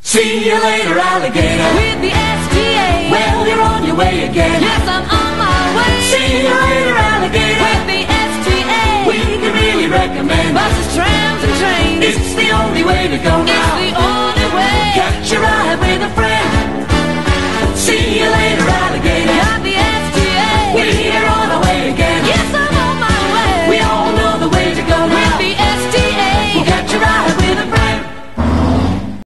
See you later, alligator. With the STA. Well, you're on your way again. Yes, I'm on my way. See you later, alligator. With the STA. We can really recommend buses, trams, and trains. It's the only way to go now. It's the